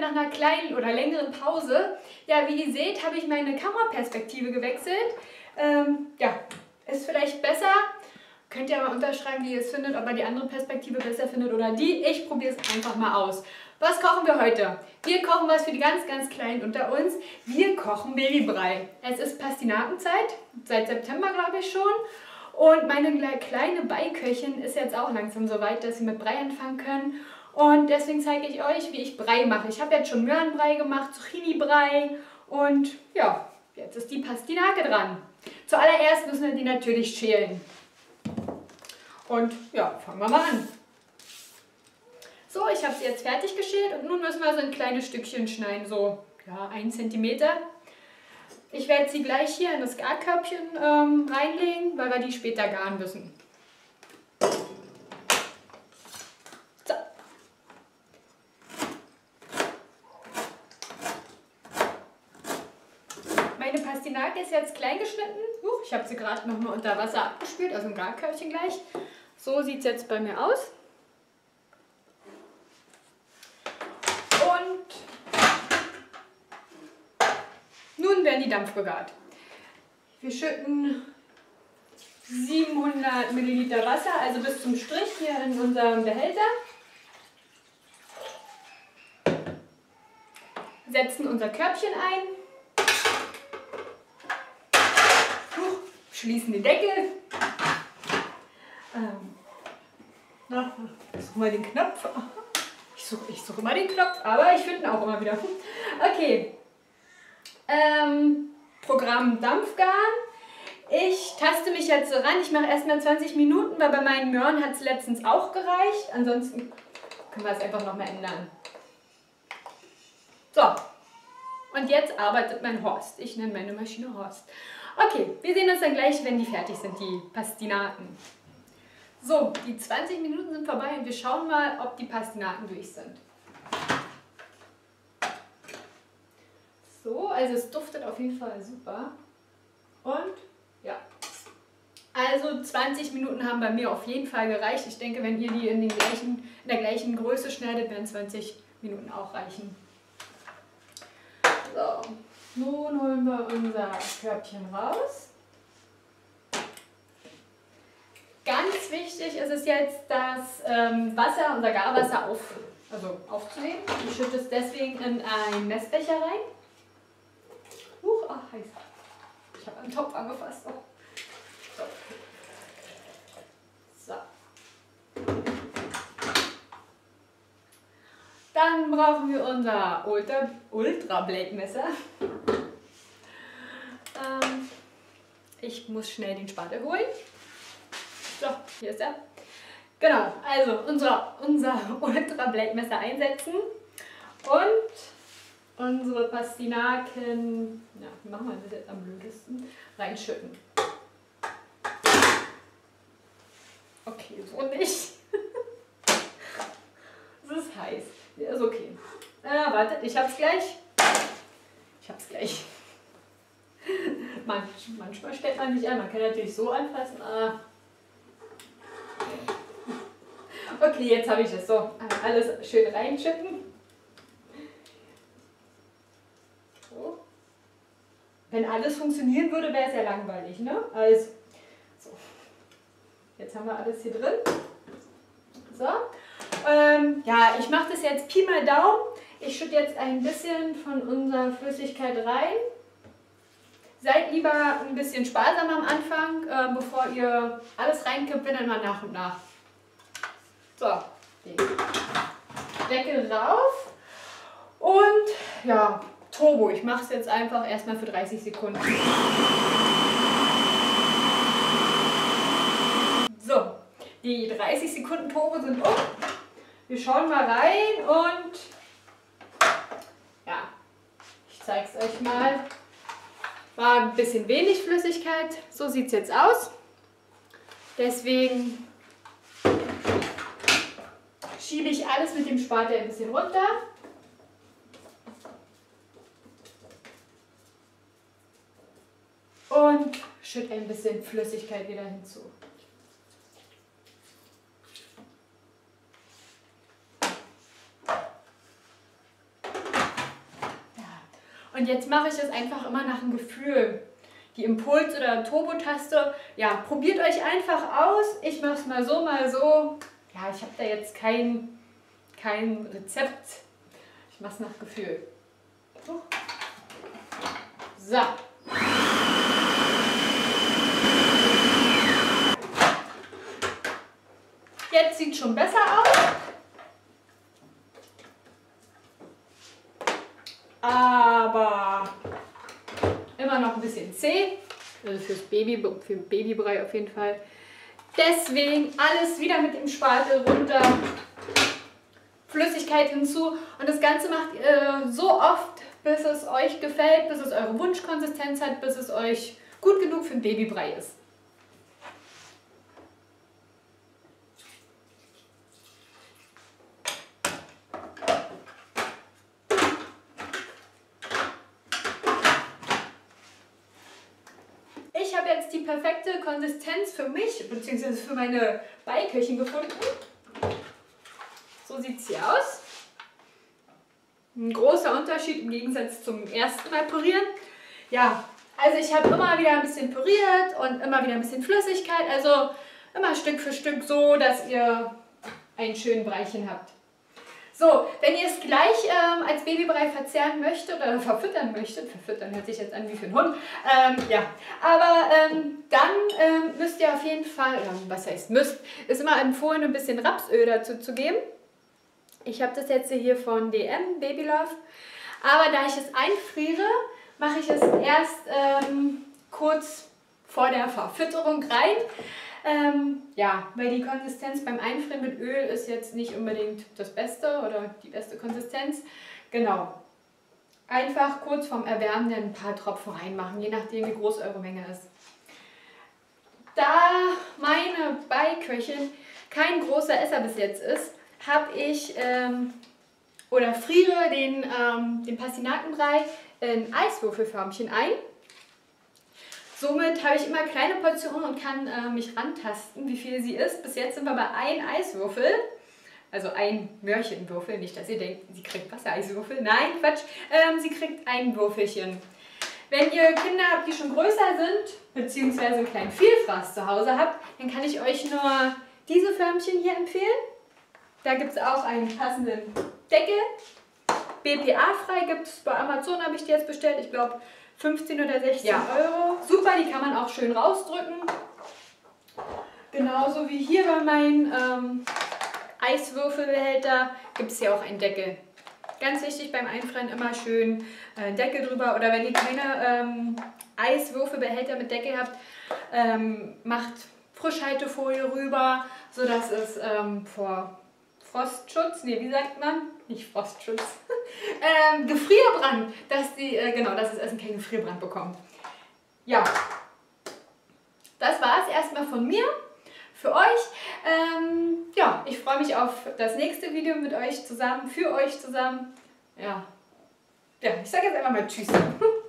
nach einer kleinen oder längeren Pause. Ja, wie ihr seht, habe ich meine Kameraperspektive gewechselt. Ja, ist vielleicht besser. Könnt ihr mal unterschreiben, wie ihr es findet, ob ihr die andere Perspektive besser findet oder die. Ich probiere es einfach mal aus. Was kochen wir heute? Wir kochen was für die ganz, ganz Kleinen unter uns. Wir kochen Babybrei. Es ist Pastinakenzeit, seit September glaube ich schon. Und meine kleine Beiköchin ist jetzt auch langsam so weit, dass sie mit Brei anfangen können. Und deswegen zeige ich euch, wie ich Brei mache. Ich habe jetzt schon Möhrenbrei gemacht, Zucchini-Brei und ja, jetzt ist die Pastinake dran. Zuallererst müssen wir die natürlich schälen. Und ja, fangen wir mal an. So, ich habe sie jetzt fertig geschält und nun müssen wir so in kleine Stückchen schneiden, so ja, 1 cm. Ich werde sie gleich hier in das Garkörbchen reinlegen, weil wir die später garen müssen. So. Meine Pastinake ist jetzt klein geschnitten. Ich habe sie gerade noch mal unter Wasser abgespült, also im Garkörbchen gleich. So sieht es jetzt bei mir aus. Nun werden die Dampf gegart. Wir schütten 700 Milliliter Wasser, also bis zum Strich hier in unserem Behälter. Setzen unser Körbchen ein. Schließen den Deckel. Ich suche mal den Knopf. Ich suche immer den Knopf, aber ich finde ihn auch immer wieder. Okay. Programm Dampfgaren. Ich taste mich jetzt so ran. Ich mache erstmal 20 Minuten, weil bei meinen Möhren hat es letztens auch gereicht. Ansonsten können wir es einfach nochmal ändern. So. Und jetzt arbeitet mein Horst. Ich nenne meine Maschine Horst. Okay, wir sehen uns dann gleich, wenn die fertig sind, die Pastinaken. So, die 20 Minuten sind vorbei und wir schauen mal, ob die Pastinaken durch sind. So, also es duftet auf jeden Fall super. Und ja, also 20 Minuten haben bei mir auf jeden Fall gereicht. Ich denke, wenn ihr die in der gleichen Größe schneidet, werden 20 Minuten auch reichen. So, nun holen wir unser Körbchen raus. Ganz wichtig ist es jetzt, das Wasser, unser Garwasser aufzunehmen. Ich schütte es deswegen in einen Messbecher rein. Heiß. Ich habe einen Topf angefasst. Oh. So. Dann brauchen wir unser Ultra Blade Messer. Ich muss schnell den Spatel holen. So, hier ist er. Genau, also unser Ultra Blade Messer einsetzen und unsere Pastinaken, ja, wie machen wir das jetzt am blödesten, reinschütten. Okay, so nicht. Das ist heiß. Ja, ist okay. Wartet, ich hab's gleich. Manchmal stellt man sich an, man kann natürlich so anfassen, aber okay, jetzt habe ich es so. Alles schön reinschütten. So. Wenn alles funktionieren würde, wäre es ja langweilig, ne? Also, so. Jetzt haben wir alles hier drin. So. Ja, ich mache das jetzt Pi mal Daumen. Ich schütte jetzt ein bisschen von unserer Flüssigkeit rein. Seid lieber ein bisschen sparsam am Anfang, bevor ihr alles reinkippt, wenn dann mal nach und nach. So, den Deckel rauf und ja, Turbo. Ich mache es jetzt einfach erstmal für 30 Sekunden. So, die 30 Sekunden Turbo sind um. Wir schauen mal rein und ja, ich zeige es euch mal. War ein bisschen wenig Flüssigkeit, so sieht es jetzt aus. Deswegen schiebe ich alles mit dem Spatel ein bisschen runter. Und schütte ein bisschen Flüssigkeit wieder hinzu. Und jetzt mache ich es einfach immer nach dem Gefühl. Die Impuls- oder Turbo-Taste, ja, probiert euch einfach aus. Ich mache es mal so, mal so. Ja, ich habe da jetzt kein Rezept. Ich mache es nach Gefühl. So. Jetzt sieht es schon besser aus. Aber immer noch ein bisschen zäh. Also für Babybrei auf jeden Fall. Deswegen alles wieder mit dem Spatel runter. Flüssigkeit hinzu. Und das Ganze macht ihr so oft, bis es euch gefällt, bis es eure Wunschkonsistenz hat, bis es euch gut genug für einen Babybrei ist. Ich habe jetzt die perfekte Konsistenz für mich bzw. für meine Beiköchin gefunden. So sieht sie aus. Ein großer Unterschied im Gegensatz zum ersten Mal pürieren. Ja, also ich habe immer wieder ein bisschen püriert und immer wieder ein bisschen Flüssigkeit. Also immer Stück für Stück so, dass ihr einen schönen Breichen habt. So, wenn ihr es gleich als Babybrei verzehren möchtet oder verfüttern möchtet, verfüttern hört sich jetzt an wie für einen Hund, ja, aber dann müsst ihr auf jeden Fall, oder was heißt müsst, ist immer empfohlen, ein bisschen Rapsöl dazu zu geben. Ich habe das jetzt hier von DM, Baby Love, aber da ich es einfriere, mache ich es erst kurz vor der Verfütterung rein. Ja, weil die Konsistenz beim Einfrieren mit Öl ist jetzt nicht unbedingt das Beste oder die beste Konsistenz. Genau. Einfach kurz vorm Erwärmen ein paar Tropfen reinmachen, je nachdem wie groß eure Menge ist. Da meine Beiköchin kein großer Esser bis jetzt ist, habe ich oder friere den Pastinakenbrei in Eiswürfelförmchen ein. Somit habe ich immer kleine Portionen und kann mich rantasten, wie viel sie ist. Bis jetzt sind wir bei einem Eiswürfel, also ein Möhrchenwürfel. Nicht, dass ihr denkt, sie kriegt Wassereiswürfel. Nein, Quatsch, sie kriegt ein Würfelchen. Wenn ihr Kinder habt, die schon größer sind, beziehungsweise einen kleinen Vielfraß zu Hause habt, dann kann ich euch nur diese Förmchen hier empfehlen. Da gibt es auch einen passenden Deckel. BPA-frei gibt es bei Amazon, habe ich die jetzt bestellt. Ich glaube 15 oder 16 Euro. Super, die kann man auch schön rausdrücken. Genauso wie hier bei meinem Eiswürfelbehälter gibt es ja auch einen Deckel. Ganz wichtig beim Einfrieren immer schön Deckel drüber. Oder wenn ihr keine Eiswürfelbehälter mit Deckel habt, macht Frischhaltefolie rüber, sodass es vor Frostschutz, nee, wie sagt man? Nicht Frostschutz. Gefrierbrand, dass das Essen keinen Gefrierbrand bekommt. Ja, das war es erstmal von mir für euch. Ja, ich freue mich auf das nächste Video mit euch zusammen, für euch zusammen. Ja, ich sage jetzt einfach mal Tschüss.